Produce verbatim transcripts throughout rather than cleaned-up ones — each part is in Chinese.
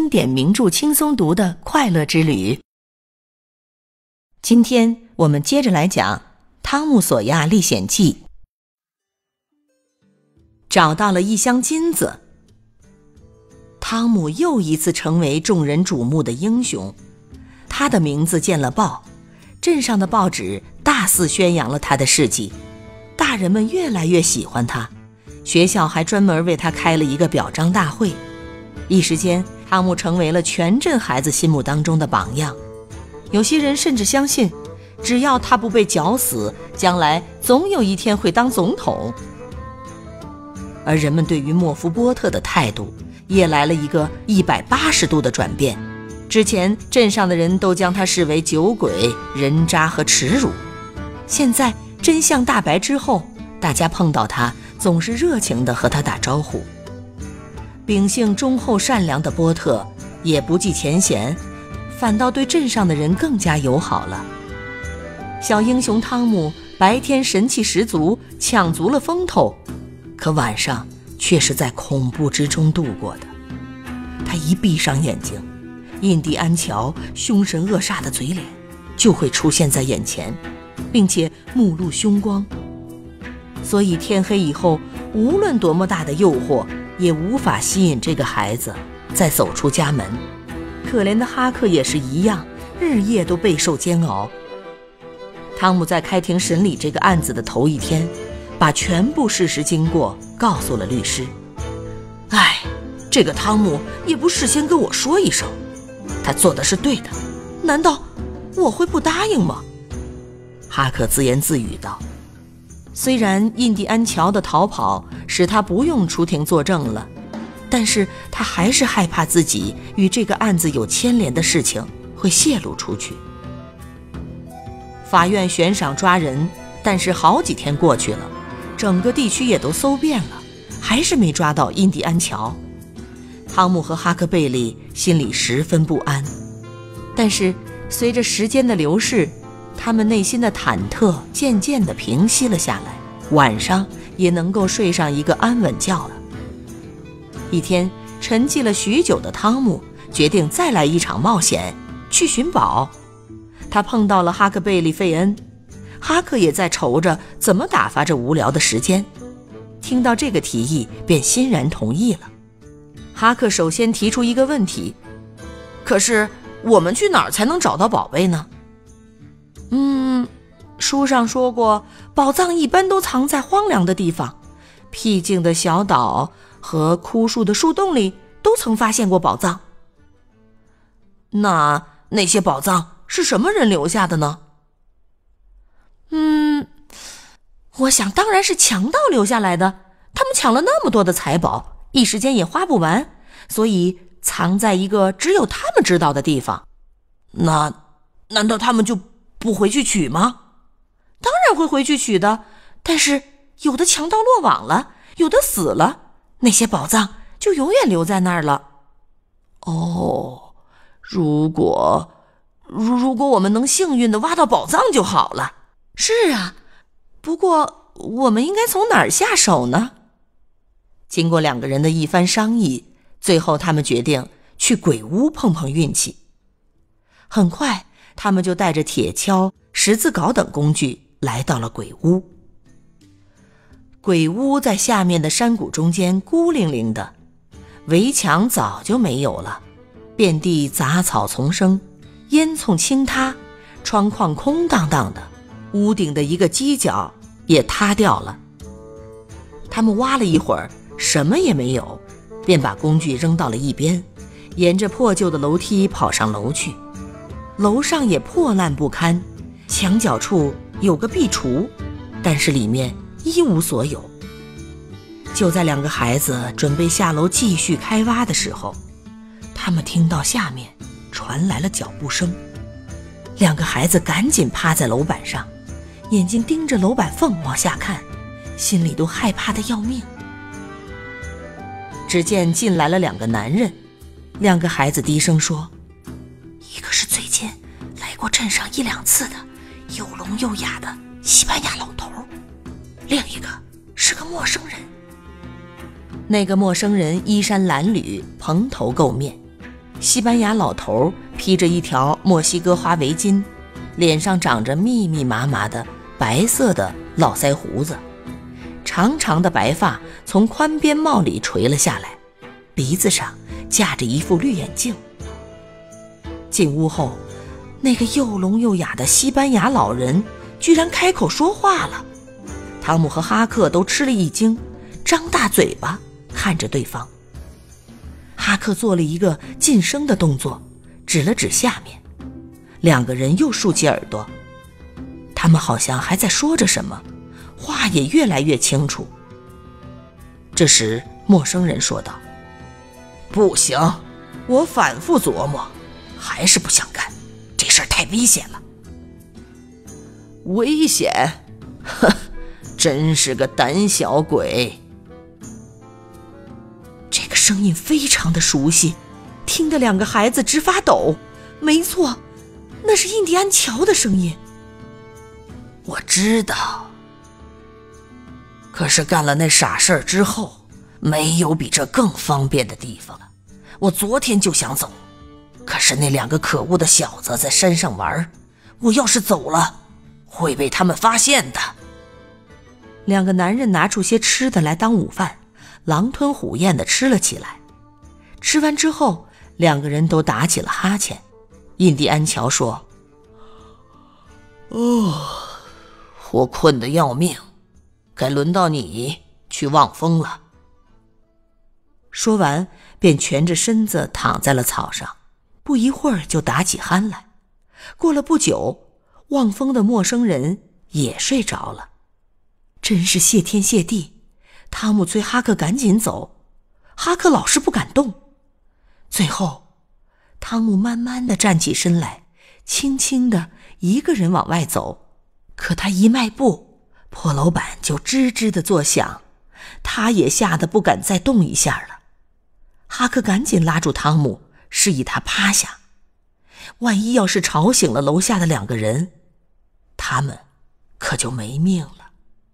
经典名著轻松读的快乐之旅。今天我们接着来讲《汤姆索亚历险记》。找到了一箱金子，汤姆又一次成为众人瞩目的英雄。他的名字见了报，镇上的报纸大肆宣扬了他的事迹，大人们越来越喜欢他，学校还专门为他开了一个表彰大会。一时间，汤姆成为了全镇孩子心目当中的榜样。有些人甚至相信，只要他不被绞死，将来总有一天会当总统。而人们对于莫夫波特的态度也来了一个一百八十度的转变。之前镇上的人都将他视为酒鬼、人渣和耻辱，现在真相大白之后，大家碰到他总是热情地和他打招呼。秉性忠厚善良的波特也不计前嫌，反倒对镇上的人更加友好了。小英雄汤姆白天神气十足，抢足了风头，可晚上却是在恐怖之中度过的。他一闭上眼睛，印第安乔凶神恶煞的嘴脸就会出现在眼前，并且目露凶光。所以天黑以后，无论多么大的诱惑也无法吸引这个孩子再走出家门。可怜的哈克也是一样，日夜都备受煎熬。汤姆在开庭审理这个案子的头一天，把全部事实经过告诉了律师。哎，这个汤姆也不事先跟我说一声，他做的是对的，难道我会不答应吗？哈克自言自语道。虽然印第安乔的逃跑使他不用出庭作证了，但是他还是害怕自己与这个案子有牵连的事情会泄露出去。法院悬赏抓人，但是好几天过去了，整个地区也都搜遍了，还是没抓到印第安乔。汤姆和哈克贝利心里十分不安，但是随着时间的流逝，他们内心的忐忑渐渐地平息了下来，晚上也能够睡上一个安稳觉了。一天，沉寂了许久的汤姆决定再来一场冒险，去寻宝。他碰到了哈克贝利费恩，哈克也在愁着怎么打发这无聊的时间。听到这个提议，便欣然同意了。哈克首先提出一个问题：可是我们去哪儿才能找到宝贝呢？嗯，书上说过，宝藏一般都藏在荒凉的地方，僻静的小岛和枯树的树洞里都曾发现过宝藏。那那些宝藏是什么人留下的呢？嗯，我想当然是强盗留下来的，他们抢了那么多的财宝，一时间也花不完，所以藏在一个只有他们知道的地方。那难道他们就不回去取吗？当然会回去取的，但是有的强盗落网了，有的死了，那些宝藏就永远留在那儿了。哦，如果如如果我们能幸运地挖到宝藏就好了。是啊，不过我们应该从哪儿下手呢？经过两个人的一番商议，最后他们决定去鬼屋碰碰运气。很快他们就带着铁锹、十字镐等工具来到了鬼屋。鬼屋在下面的山谷中间孤零零的，围墙早就没有了，遍地杂草丛生，烟囱倾塌，窗框空荡荡的，屋顶的一个犄角也塌掉了。他们挖了一会儿，什么也没有，便把工具扔到了一边，沿着破旧的楼梯跑上楼去。楼上也破烂不堪，墙角处有个壁橱，但是里面一无所有。就在两个孩子准备下楼继续开挖的时候，他们听到下面传来了脚步声。两个孩子赶紧趴在楼板上，眼睛盯着楼板缝往下看，心里都害怕得要命。只见进来了两个男人，两个孩子低声说，一个是最近来过镇上一两次的又聋又哑的西班牙老头，另一个是个陌生人。那个陌生人衣衫褴褛，蓬头垢面， 西班牙老头披着一条墨西哥花围巾，脸上长着密密麻麻的白色的络腮胡子，长长的白发从宽边帽里垂了下来，鼻子上架着一副绿眼镜。进屋后，那个又聋又哑的西班牙老人居然开口说话了。汤姆和哈克都吃了一惊，张大嘴巴看着对方。哈克做了一个噤声的动作，指了指下面，两个人又竖起耳朵，他们好像还在说着什么，话也越来越清楚。这时陌生人说道：不行，我反复琢磨，还是不想干，这事儿太危险了。危险？呵，真是个胆小鬼。这个声音非常的熟悉，听得两个孩子直发抖。没错，那是印第安乔的声音。我知道，可是干了那傻事儿之后，没有比这更方便的地方了。我昨天就想走，可是那两个可恶的小子在山上玩，我要是走了，会被他们发现的。两个男人拿出些吃的来当午饭，狼吞虎咽地吃了起来。吃完之后，两个人都打起了哈欠。印第安乔说：哦，我困得要命，该轮到你去望风了。说完便蜷着身子躺在了草上，不一会儿就打起鼾来。过了不久，望风的陌生人也睡着了。真是谢天谢地，汤姆催哈克赶紧走，哈克老是不敢动。最后汤姆慢慢地站起身来，轻轻地一个人往外走，可他一迈步，破楼板就吱吱地作响，他也吓得不敢再动一下了。哈克赶紧拉住汤姆，示意他趴下，万一要是吵醒了楼下的两个人，他们可就没命了。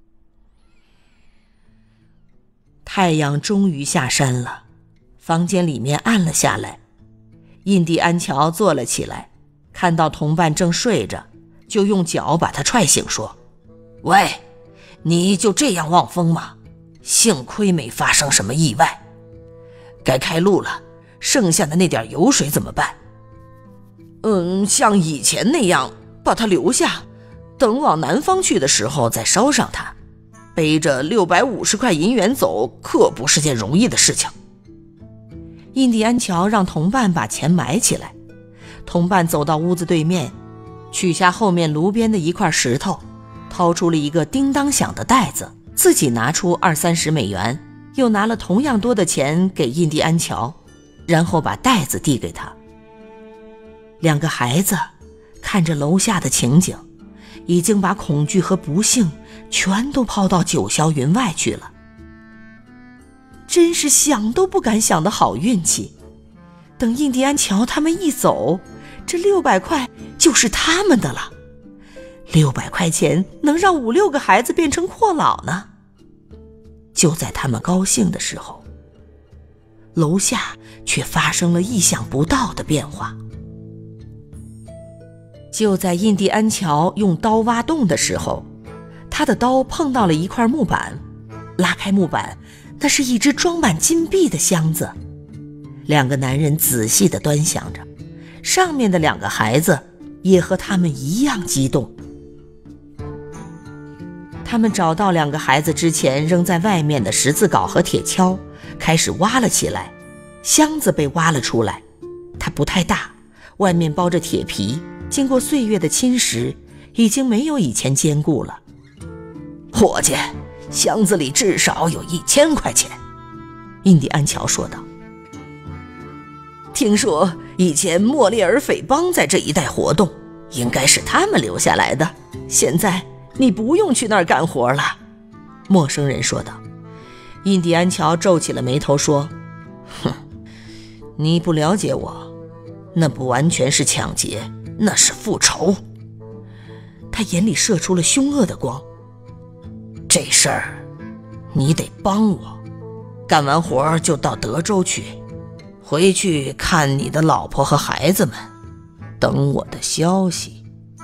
太阳终于下山了，房间里面暗了下来。印第安乔坐了起来，看到同伴正睡着，就用脚把他踹醒，说：喂，你就这样望风吗？幸亏没发生什么意外。该开路了，剩下的那点油水怎么办？嗯，像以前那样把它留下，等往南方去的时候再烧上它。背着六百五十块银元走，可不是件容易的事情。印第安乔让同伴把钱埋起来，同伴走到屋子对面，取下后面炉边的一块石头，掏出了一个叮当响的袋子，自己拿出二三十美元，又拿了同样多的钱给印第安乔，然后把袋子递给他。两个孩子看着楼下的情景，已经把恐惧和不幸全都抛到九霄云外去了。真是想都不敢想的好运气，等印第安乔他们一走，这六百块就是他们的了。六百块钱能让五六个孩子变成阔佬呢。就在他们高兴的时候，楼下却发生了意想不到的变化。就在印第安乔用刀挖洞的时候，他的刀碰到了一块木板，拉开木板，那是一只装满金币的箱子。两个男人仔细地端详着，上面的两个孩子也和他们一样激动。他们找到两个孩子之前扔在外面的十字镐和铁锹，开始挖了起来。箱子被挖了出来，它不太大，外面包着铁皮，经过岁月的侵蚀，已经没有以前坚固了。伙计，箱子里至少有一千块钱，印第安乔说道。听说以前莫列尔匪帮在这一带活动，应该是他们留下来的。现在你不用去那儿干活了，陌生人说道。印第安乔皱起了眉头说：哼，你不了解我，那不完全是抢劫，那是复仇。他眼里射出了凶恶的光。这事儿你得帮我，干完活就到德州去， 回去看你的老婆和孩子们，等我的消息。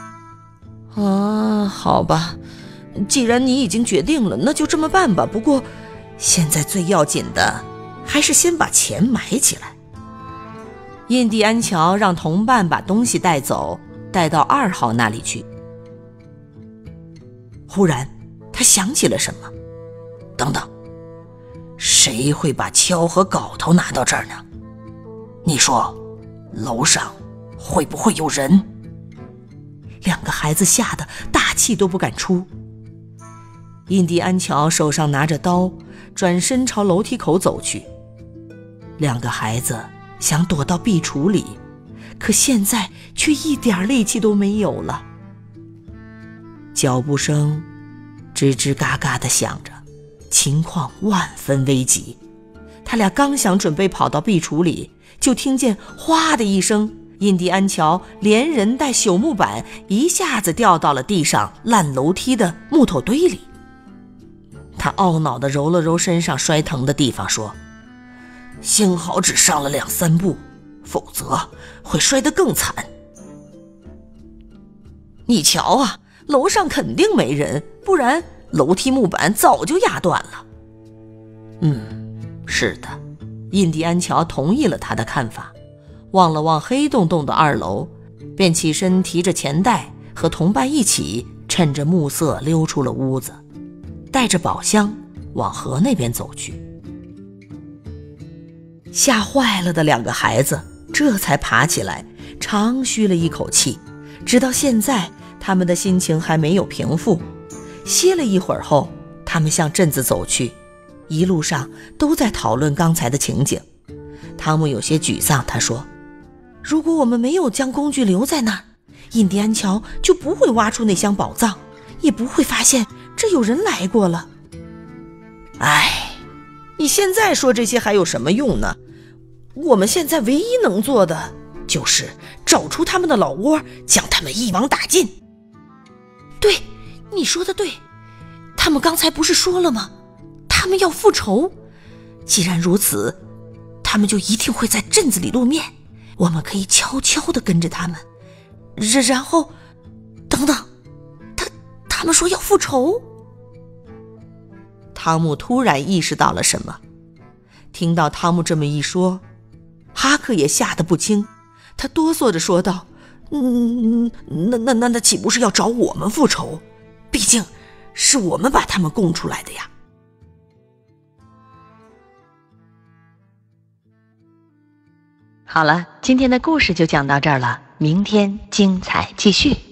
啊，好吧，既然你已经决定了，那就这么办吧。不过现在最要紧的还是先把钱埋起来。印第安乔让同伴把东西带走，带到二号那里去。忽然他想起了什么，等等，谁会把锹和镐头拿到这儿呢？你说楼上会不会有人？两个孩子吓得大气都不敢出。印第安乔手上拿着刀，转身朝楼梯口走去。两个孩子想躲到壁橱里，可现在却一点力气都没有了。脚步声吱吱嘎嘎地响着，情况万分危急。他俩刚想准备跑到壁橱里，就听见哗的一声，印第安乔连人带朽木板一下子掉到了地上烂楼梯的木头堆里。他懊恼地揉了揉身上摔疼的地方，说：幸好只上了两三步，否则会摔得更惨。你瞧啊，楼上肯定没人，不然楼梯木板早就压断了。嗯，是的，印第安乔同意了他的看法，望了望黑洞洞的二楼，便起身提着钱袋和同伴一起趁着暮色溜出了屋子，带着宝箱往河那边走去。吓坏了的两个孩子这才爬起来，长吁了一口气。直到现在，他们的心情还没有平复。歇了一会儿后，他们向镇子走去，一路上都在讨论刚才的情景。汤姆有些沮丧，他说：如果我们没有将工具留在那儿，印第安乔就不会挖出那箱宝藏，也不会发现这有人来过了。唉，你现在说这些还有什么用呢？我们现在唯一能做的就是找出他们的老窝，将他们一网打尽。对，你说的对，他们刚才不是说了吗？他们要复仇。既然如此，他们就一定会在镇子里露面，我们可以悄悄地跟着他们。然后，等等，他他们说要复仇。汤姆突然意识到了什么，听到汤姆这么一说，哈克也吓得不轻，他哆嗦着说道：嗯，那那那那岂不是要找我们复仇？毕竟是我们把他们供出来的呀。 好了，今天的故事就讲到这儿了，明天精彩继续。